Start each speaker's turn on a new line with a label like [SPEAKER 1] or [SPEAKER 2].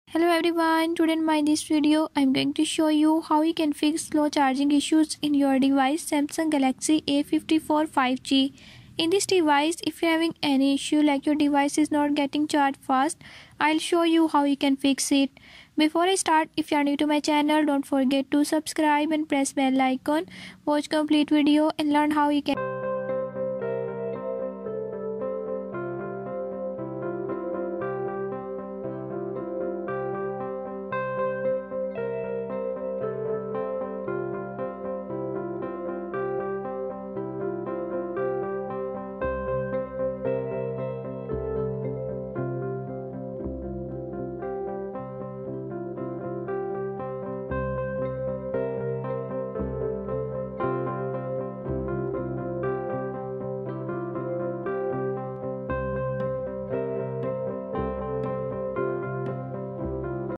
[SPEAKER 1] Hello everyone, today in my this video I'm going to show you how you can fix slow charging issues in your device Samsung Galaxy A54 5G. In this device, if you're having any issue like your device is not getting charged fast, I'll show you how you can fix it. Before I start, if you are new to my channel, don't forget to subscribe and press bell icon. Watch complete video and learn how you can